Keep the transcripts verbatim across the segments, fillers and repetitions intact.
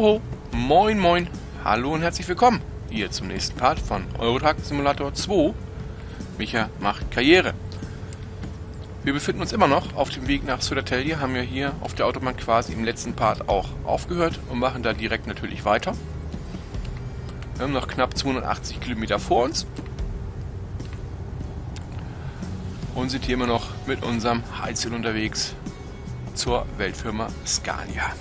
Hallo, moin moin, hallo und herzlich willkommen hier zum nächsten Part von Euro Truck Simulator zwei. Micha macht Karriere. Wir befinden uns immer noch auf dem Weg nach Södertälje, haben ja hier auf der Autobahn quasi im letzten Part auch aufgehört und machen da direkt natürlich weiter. Wir haben noch knapp zweihundertachtzig Kilometer vor uns und sind hier immer noch mit unserem Heizöl unterwegs zur Weltfirma Scania.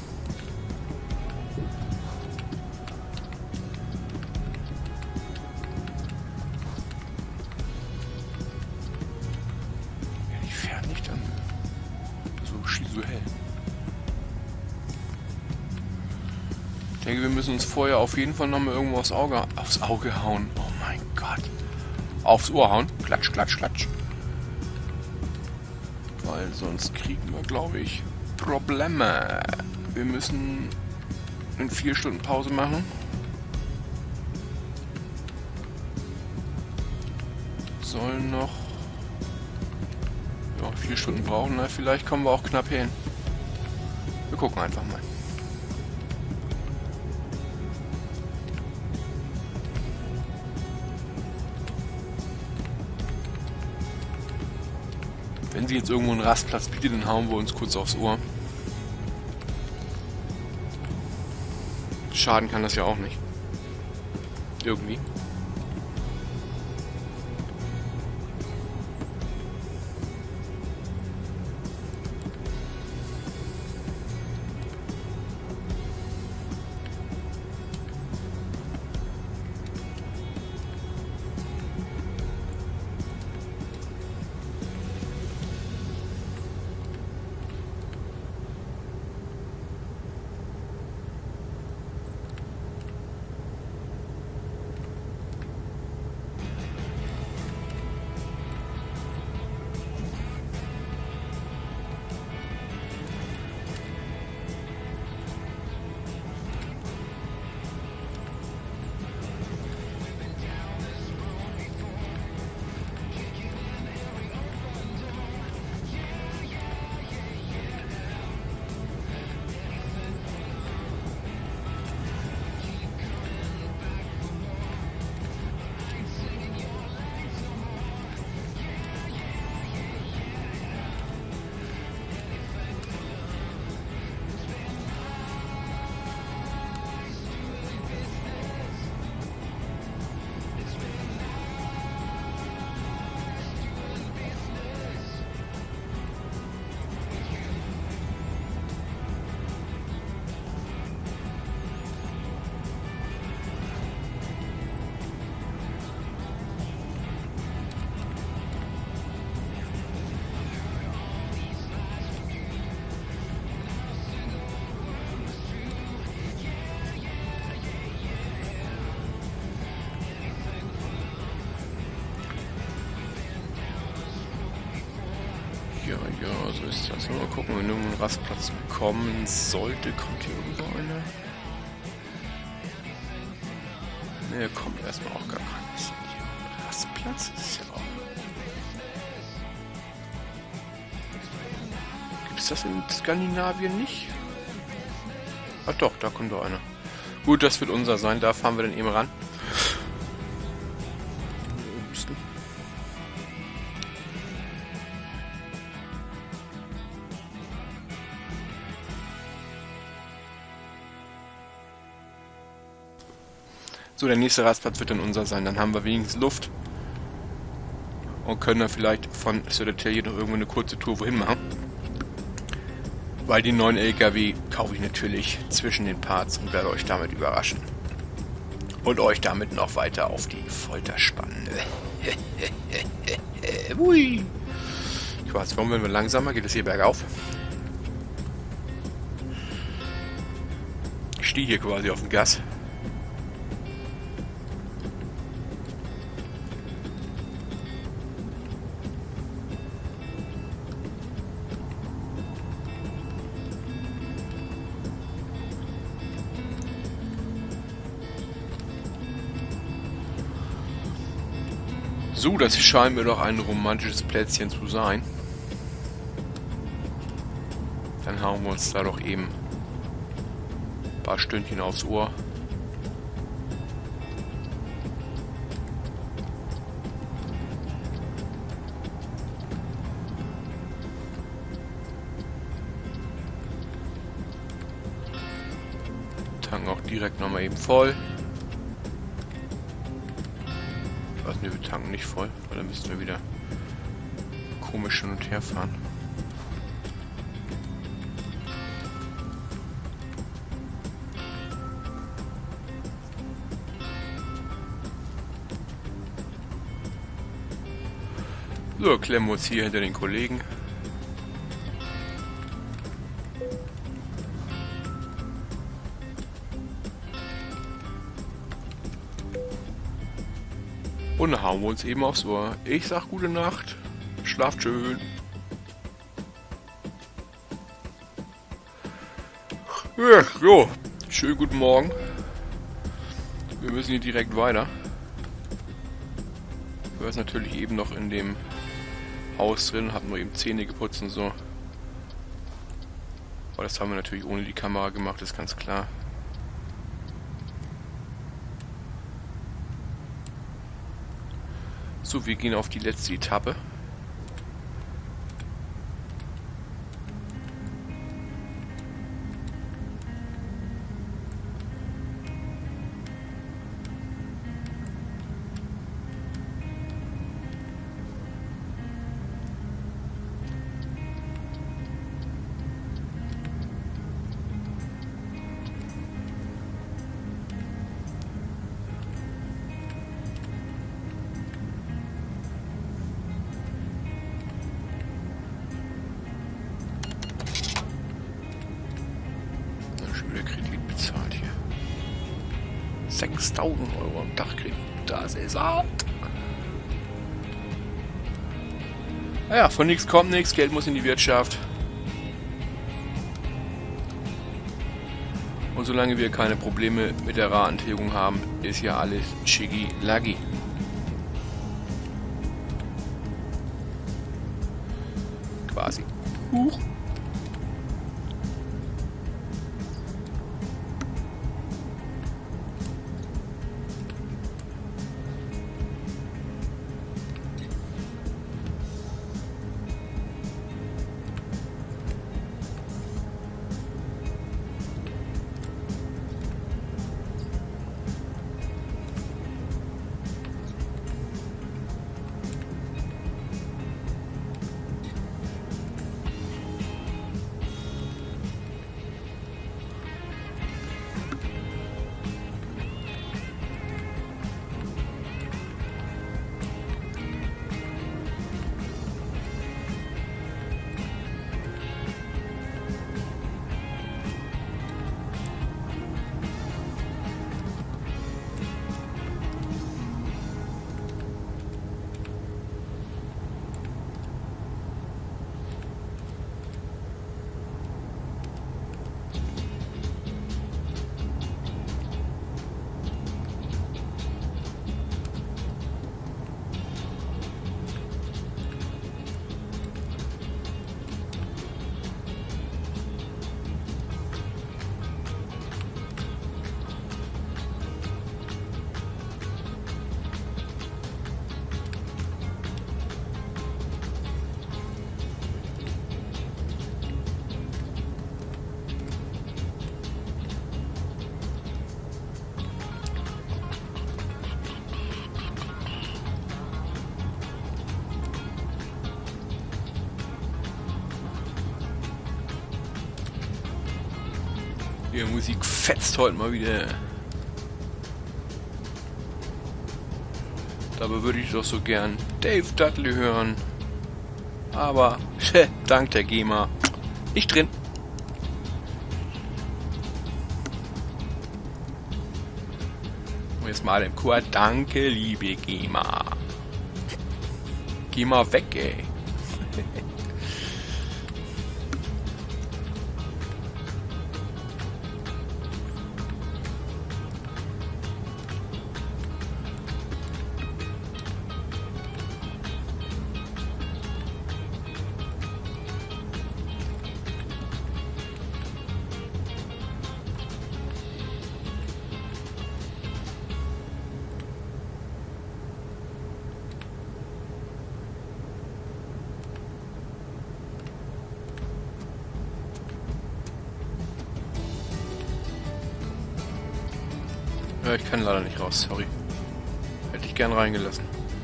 Ich denke, wir müssen uns vorher auf jeden Fall nochmal irgendwo aufs Auge, aufs Auge hauen. Oh mein Gott. Aufs Ohr hauen. Klatsch, klatsch, klatsch. Weil sonst kriegen wir, glaube ich, Probleme. Wir müssen eine vier Stunden Pause machen. Sollen noch ja, vier Stunden brauchen. Na, vielleicht kommen wir auch knapp hin. Wir gucken einfach mal. Wenn sie jetzt irgendwo einen Rastplatz bietet, dann hauen wir uns kurz aufs Ohr. Schaden kann das ja auch nicht. Irgendwie. Ja, ja, so ist das. Mal gucken, wenn irgendwo ein Rastplatz kommen sollte. Kommt hier irgendwo einer? Ne, kommt erstmal auch gar keiner. Hier Rastplatz ist ja auch. Gibt es das in Skandinavien nicht? Ach doch, da kommt doch einer. Gut, das wird unser sein. Da fahren wir dann eben ran. So, der nächste Rastplatz wird dann unser sein. Dann haben wir wenigstens Luft. Und können dann vielleicht von Södertälje noch irgendwo eine kurze Tour wohin machen. Weil die neuen L K W kaufe ich natürlich zwischen den Parts und werde euch damit überraschen. Und euch damit noch weiter auf die Folter spannen. Ui. Ich weiß, warum werden wir langsamer? Geht es hier bergauf? Ich stehe hier quasi auf dem Gas. So, das scheint mir doch ein romantisches Plätzchen zu sein. Dann hauen wir uns da doch eben paar Stündchen aufs Ohr. Tanken auch direkt nochmal eben voll. Also ne, wir tanken nicht voll, weil dann müssten wir wieder komisch hin und her fahren. So, klemmen wir uns hier hinter den Kollegen. Und hauen wir uns eben aufs Ohr. Ich sag gute Nacht. Schlaft schön. Ja, so, schönen guten Morgen. Wir müssen hier direkt weiter. Ich war jetzt natürlich eben noch in dem Haus drin, hab nur eben Zähne geputzt und so. Aber das haben wir natürlich ohne die Kamera gemacht, ist ganz klar. So, wir gehen auf die letzte Etappe. sechstausend Euro am Tag kriegen. Das ist hart. Naja, von nichts kommt nichts. Geld muss in die Wirtschaft. Und solange wir keine Probleme mit der Ratentilgung haben, ist ja alles schicki-laggi. Quasi. Huch. Die Musik fetzt heute mal wieder. Dabei würde ich doch so gern Dave Dudley hören. Aber, tja, dank der GEMA, nicht drin. Und jetzt mal im Chor, danke liebe GEMA. Geh mal weg, ey. Ja, ich kann leider nicht raus, sorry. Hätte ich gern reingelassen.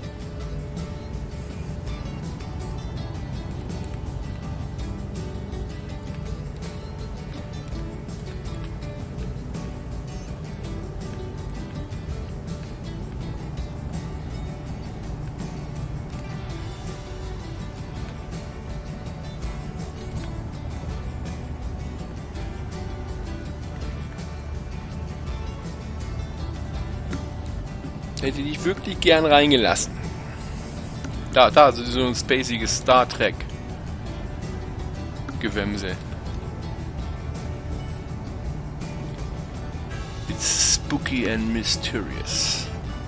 Hätte ich wirklich gern reingelassen. Da, da, so ein spaciges Star Trek Gewämse. It's spooky and mysterious.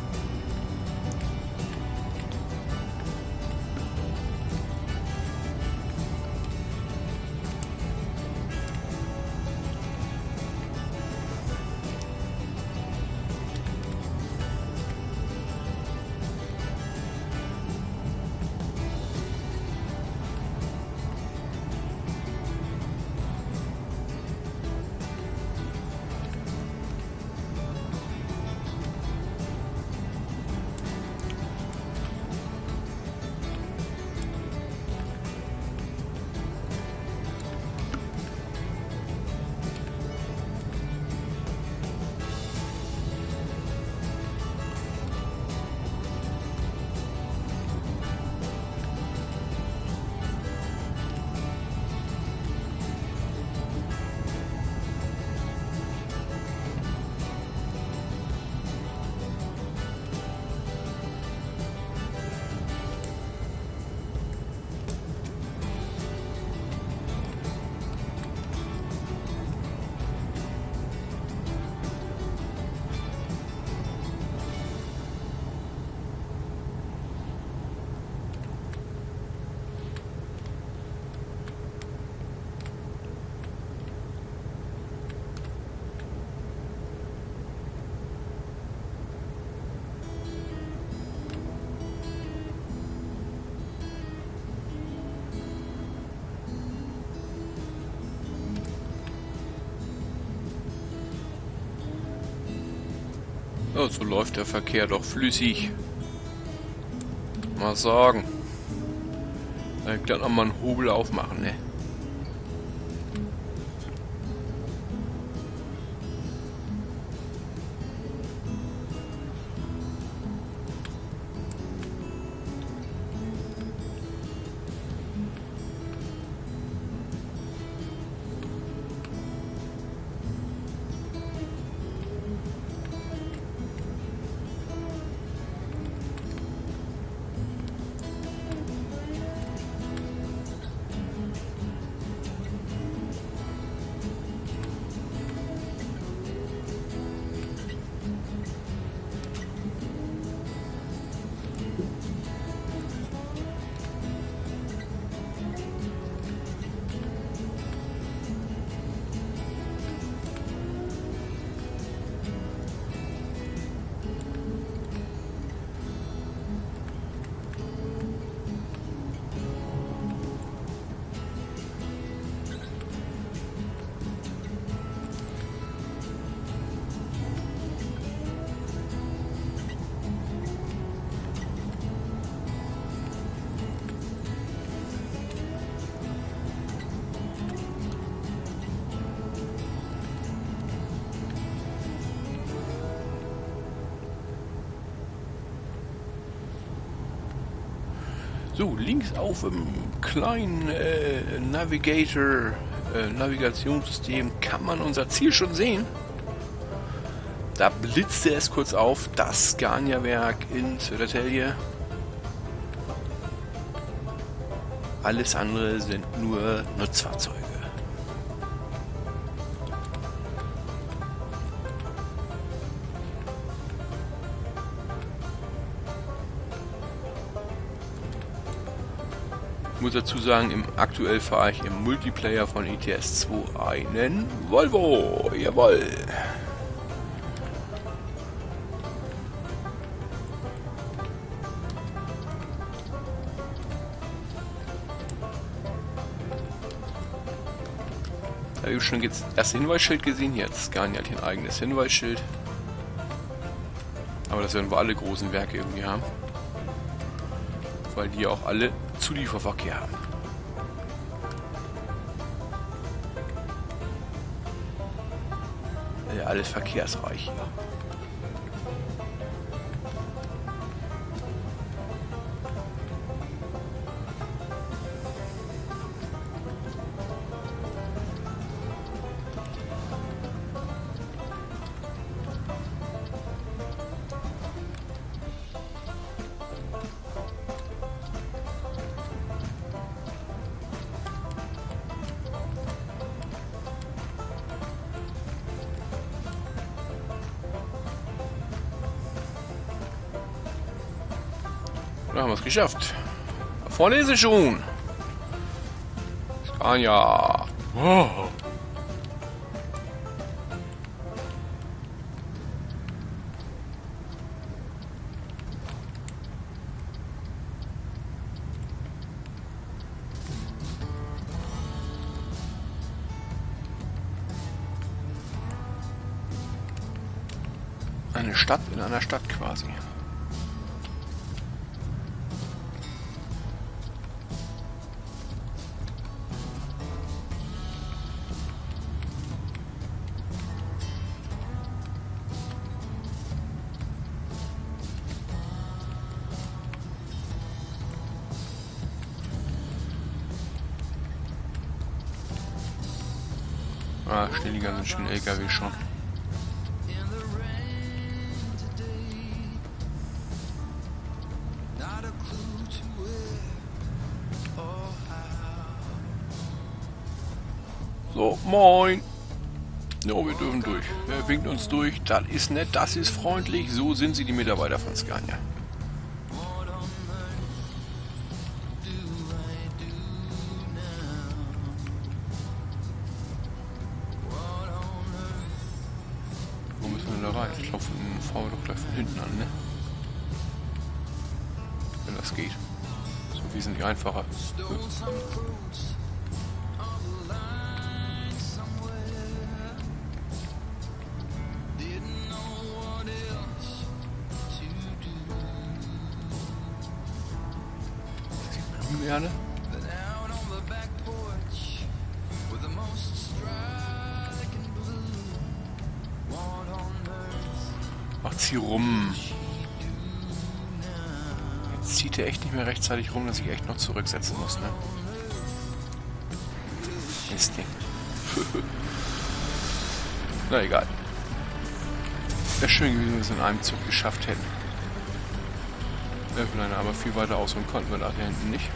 Oh, so läuft der Verkehr doch flüssig. Mal sagen. Ich glaube noch mal einen Hobel aufmachen, ne? So, links auf dem kleinen äh, Navigator, äh, Navigationssystem kann man unser Ziel schon sehen. Da blitzte es kurz auf, das Scania-Werk in Södertälje. Alles andere sind nur Nutzfahrzeuge. Ich muss dazu sagen, im aktuell fahre ich im Multiplayer von E T S zwei einen Volvo. Jawohl. Da habe ich schon jetzt das erste Hinweisschild gesehen. Jetzt Scania hat hier ein eigenes Hinweisschild. Aber das werden wir alle großen Werke irgendwie haben. Weil die ja auch alle Zulieferverkehr haben. Ja, alles verkehrsreich hier. Da haben wir es geschafft. Da vorne ist es schon. Scania. Wow. Eine Stadt in einer Stadt quasi. Ah, stehen die ganzen schönen L K W schon. So, moin. Ja, wir dürfen durch. Wer winkt uns durch? Das ist nett, das ist freundlich. So sind sie, die Mitarbeiter von Scania. Wo müssen wir denn da rein? Ich glaube, fahren wir doch gleich von hinten an, ne? Wenn das geht. So wesentlich einfacher. Gerne. Macht sie rum. Jetzt zieht er echt nicht mehr rechtzeitig rum, dass ich echt noch zurücksetzen muss, ne? Mist. Na egal. Wäre schön gewesen, wenn wir es in einem Zug geschafft hätten. Nein, aber viel weiter ausholen konnten wir da hier hinten nicht.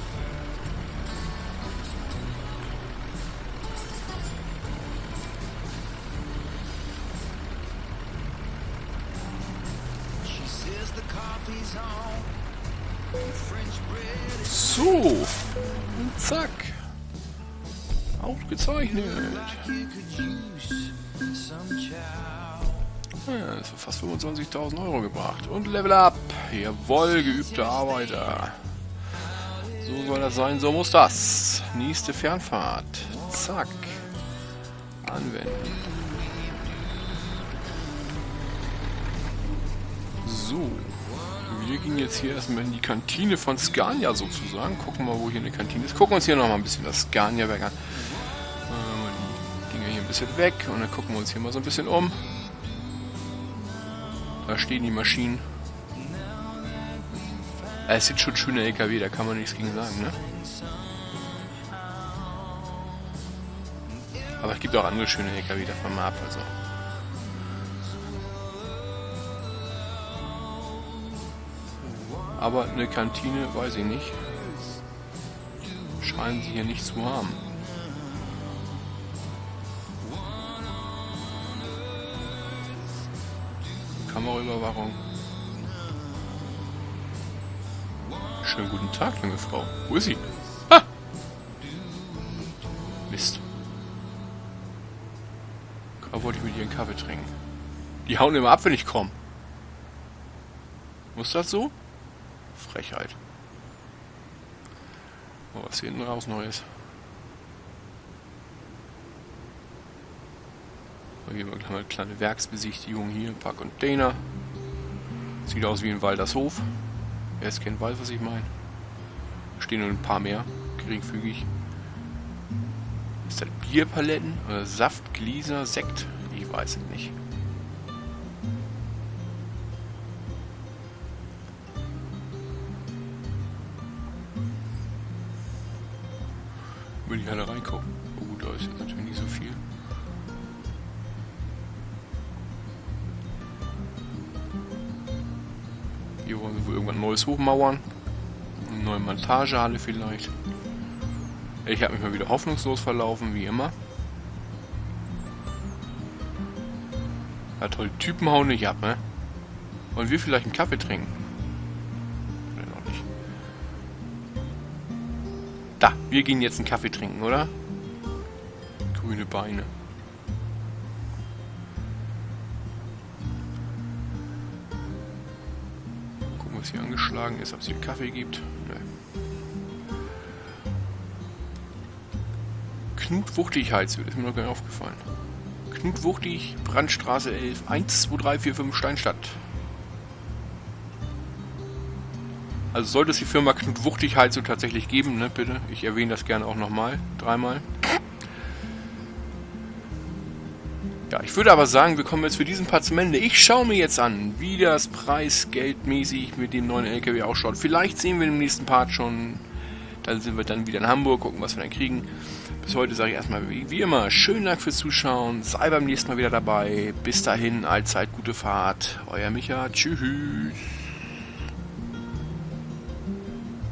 So, und zack, aufgezeichnet. Ja, das hat fast fünfundzwanzigtausend Euro gebracht. Und Level Up. Jawohl, geübte Arbeiter. So soll das sein, so muss das. Nächste Fernfahrt. Zack. Anwenden. So. Wir gehen jetzt hier erstmal in die Kantine von Scania sozusagen. Gucken mal, wo hier eine Kantine ist. Gucken uns hier nochmal ein bisschen das Scania-Werk an. Die Dinger hier ein bisschen weg und dann gucken wir uns hier mal so ein bisschen um. Da stehen die Maschinen. Es sind schon schöne L K W, da kann man nichts gegen sagen, ne? Aber es gibt auch andere schöne L K W, davon mal ab, also. Aber eine Kantine, weiß ich nicht. Scheinen sie hier nicht zu haben. Kameraüberwachung. Schönen guten Tag, junge Frau. Wo ist sie? Ah! Mist. Da wollte ich mit ihr einen Kaffee trinken. Die hauen immer ab, wenn ich komme. Muss das so? Frechheit. Oh, was hier hinten raus noch ist. Da gehen wir gleich mal eine kleine Werksbesichtigung hier. Ein paar Container. Sieht aus wie ein Waldershof. Wer es kennt, weiß, was ich meine. Stehen nur ein paar mehr, geringfügig. Ist das Bierpaletten? Oder Saft, Gläser, Sekt? Ich weiß es nicht. Würde ich alle reingucken. Oh gut, da ist jetzt natürlich nicht so viel. Hier wollen wir wohl irgendwann Neues hochmauern. Eine neue Montagehalle vielleicht. Ich habe mich mal wieder hoffnungslos verlaufen, wie immer. Ja toll, die Typen hauen nicht ab, ne? Wollen wir vielleicht einen Kaffee trinken? Oder noch nicht. Da, wir gehen jetzt einen Kaffee trinken, oder? Grüne Beine. Gucken, was hier angeschlagen ist, ob es hier Kaffee gibt. Ne. Knut Wuchtig Heizöl, ist mir noch gar nicht aufgefallen. Knut Wuchtig, Brandstraße elf, eins zwei drei vier fünf Steinstadt. Also sollte es die Firma Knut Wuchtig Heizöl tatsächlich geben, ne, bitte. Ich erwähne das gerne auch nochmal, dreimal. Ja, ich würde aber sagen, wir kommen jetzt für diesen Part zum Ende. Ich schaue mir jetzt an, wie das preisgeldmäßig mit dem neuen L K W ausschaut. Vielleicht sehen wir im nächsten Part schon. Dann sind wir dann wieder in Hamburg, gucken, was wir dann kriegen. Bis heute sage ich erstmal wie, wie immer, schönen Dank fürs Zuschauen. Sei beim nächsten Mal wieder dabei. Bis dahin, allzeit gute Fahrt. Euer Micha. Tschüss.